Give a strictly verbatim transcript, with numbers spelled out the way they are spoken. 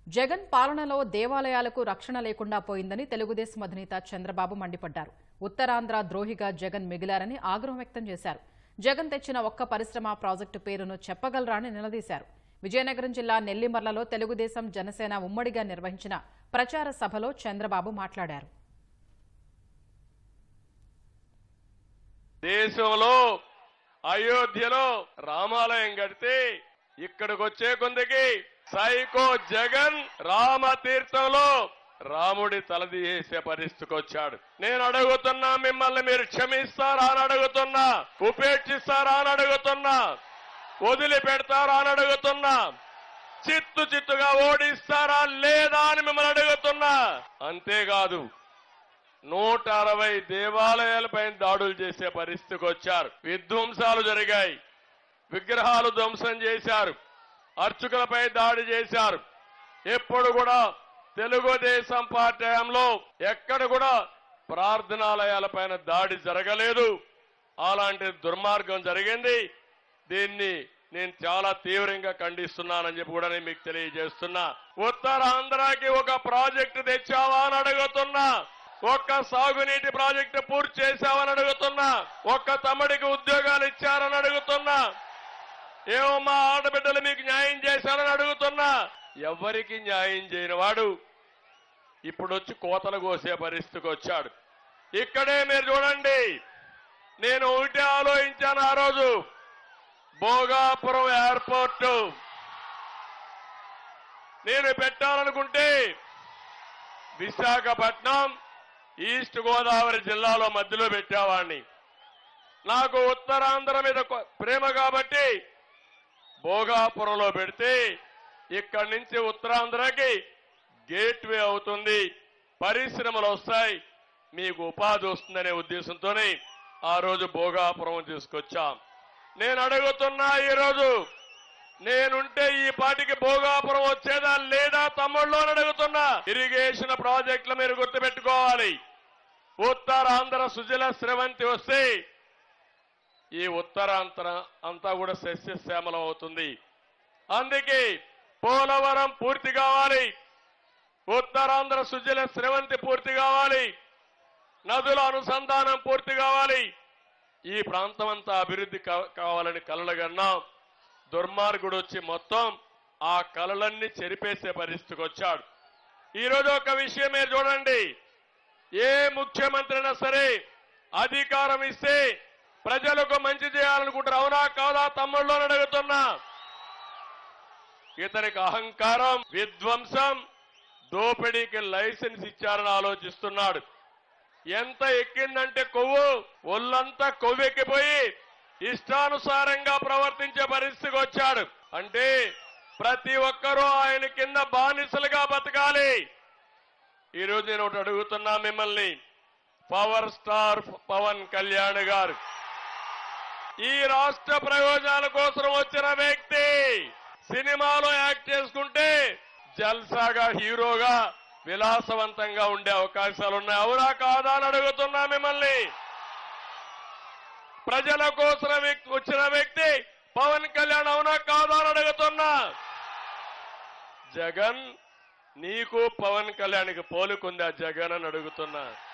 జగన్ పాలనలో దేవాలయాలకు రక్షణ లేకుండా పోయిందని తెలుగుదేశం అధినేత చంద్రబాబు మండిపడ్డారు. ఉత్తరాంధ్ర ద్రోహిగా జగన్ మిగిలారని ఆగ్రహం వ్యక్తం చేశారు. జగన్ తెచ్చిన ఒక్క పరిశ్రమ ప్రాజెక్టు పేరును చెప్పగలరా అని నిలదీశారు. విజయనగరం జిల్లా నెల్లిమర్లలో తెలుగుదేశం జనసేన ఉమ్మడిగా నిర్వహించిన ప్రచార సభలో చంద్రబాబు మాట్లాడారు. దేశంలో అయోధ్యలో రామాలయం కడితే ఇక్కడికి వచ్చే కొందకి సైకో జగన్ రామతీర్థంలో రాముడి తలదీసే పరిస్థితికి వచ్చాడు. నేను అడుగుతున్నా, మిమ్మల్ని మీరు క్షమిస్తారా అని అడుగుతున్నా, ఉపేక్షిస్తారా అని అడుగుతున్నా, వదిలిపెడతారా అని అడుగుతున్నా, చిత్తు చిత్తుగా ఓడిస్తారా లేదా అని మిమ్మల్ని అడుగుతున్నా. అంతేకాదు నూట అరవై దేవాలయాలపై దాడులు చేసే పరిస్థితికి వచ్చారు. విధ్వంసాలు జరిగాయి, విగ్రహాలు ధ్వంసం చేశారు, అర్చకులపై దాడి చేశారు. ఎప్పుడు కూడా తెలుగుదేశం పార్టీ హయాంలో ఎక్కడ కూడా ప్రార్థనాలయాలపైన దాడి జరగలేదు. అలాంటి దుర్మార్గం జరిగింది. దీన్ని నేను చాలా తీవ్రంగా ఖండిస్తున్నానని చెప్పి కూడా నేను మీకు తెలియజేస్తున్నా. ఉత్తరాంధ్రకి ఒక ప్రాజెక్టు తెచ్చావా అని అడుగుతున్నా, ఒక్క సాగునీటి ప్రాజెక్టు పూర్తి చేశావని అడుగుతున్నా, ఒక్క తమ్ముడికి ఉద్యోగాలు ఇచ్చారని అడుగుతున్నా, ఏమో మా ఆడబిడ్డలు మీకు న్యాయం చేశారని అడుగుతున్నా. ఎవరికి న్యాయం చేయని వాడు ఇప్పుడు వచ్చి కోతలు కోసే పరిస్థితికి వచ్చాడు. ఇక్కడే మీరు చూడండి, నేను ఒకటి ఆలోచించాను. ఆ రోజు భోగాపురం ఎయిర్పోర్టు నేను పెట్టాలనుకుంటే విశాఖపట్నం ఈస్ట్ గోదావరి జిల్లాలో మధ్యలో పెట్టేవాడిని. నాకు ఉత్తరాంధ్ర మీద ప్రేమ కాబట్టి భోగాపురంలో పెడితే ఇక్కడి నుంచి ఉత్తరాంధ్రకి గేట్వే అవుతుంది, పరిశ్రమలు వస్తాయి, మీకు ఉపాధి వస్తుందనే ఉద్దేశంతోనే ఆ రోజు భోగాపురం తీసుకొచ్చాం. నేను అడుగుతున్నా, ఈరోజు నేనుంటే ఈ పాటికి భోగాపురం వచ్చేదా లేదా తమ్ముళ్ళు అని అడుగుతున్నా. ఇరిగేషన్ ప్రాజెక్టులు మీరు గుర్తుపెట్టుకోవాలి. ఉత్తరాంధ్ర సుజల స్రవంతి వస్తే ఈ ఉత్తరాంధ్ర అంతా కూడా సస్యశ్యామలం అవుతుంది. అందుకే పోలవరం పూర్తి కావాలి, ఉత్తరాంధ్ర సుజల స్రవంతి పూర్తి కావాలి, నదుల అనుసంధానం పూర్తి కావాలి, ఈ ప్రాంతం అంతా అభివృద్ధి కావాలని కలలుగన్నాం. దుర్మార్గుడు వచ్చి మొత్తం ఆ కలలన్నీ చెరిపేసే పరిస్థితికి వచ్చాడు. ఈరోజు ఒక విషయం మీరు చూడండి, ఏ ముఖ్యమంత్రి అయినా సరే అధికారం ఇస్తే ప్రజలకు మంచి చేయాలనుకుంటారు. అవునా కాదా తమ్ముళ్ళు అని అడుగుతున్నా. ఇతనికి అహంకారం, విధ్వంసం, దోపిడీకి లైసెన్స్ ఇచ్చారని ఆలోచిస్తున్నాడు. ఎంత ఎక్కిందంటే కొవ్వు, ఒళ్ళంతా కొవ్వెక్కిపోయి ఇష్టానుసారంగా ప్రవర్తించే పరిస్థితికి వచ్చాడు. అంటే ప్రతి ఒక్కరూ ఆయన కింద బానిసలుగా బతకాలి. ఈరోజు నేను ఒకటి అడుగుతున్నా మిమ్మల్ని, పవర్ స్టార్ పవన్ కళ్యాణ్ గారు ఈ రాష్ట్ర ప్రయోజనాల కోసం వచ్చిన వ్యక్తి సినిమాలో యాక్ట్ చేసుకుంటే జల్సాగా హీరోగా విలాసవంతంగా ఉండే అవకాశాలు ఉన్నాయి. అవునా కాదా అని అడుగుతున్నా మిమ్మల్ని. ప్రజల కోసం వచ్చిన వ్యక్తి పవన్ కళ్యాణ్ అవునా కాదా అని అడుగుతున్నా. జగన్ నీకు పవన్ కళ్యాణ్కి పోలికుందా జగన్ అని అడుగుతున్నా.